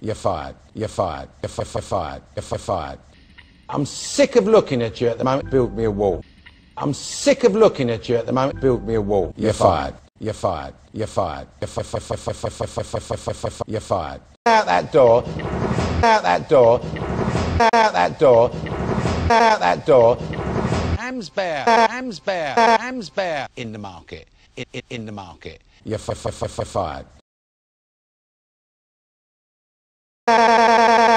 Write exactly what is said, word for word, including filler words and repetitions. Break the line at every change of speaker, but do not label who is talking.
You're fired. You're fired. You're fi- fi- fired. You're fi- fired. I'm sick of looking at you at the moment. Build me a wall. I'm sick of looking at you at the moment. Build me a wall. You're fired. You're fired. You're fired. You're fi- fi- fi- fi- fi- fi- fi- fi- fi- fi- fi- You're fired. Out that door. Out that door. Out that door. Out that door. Hams bear. Hams bear. Hams bear. In the market. In, in, in the market. You're fi- fi- fi- fi- fired.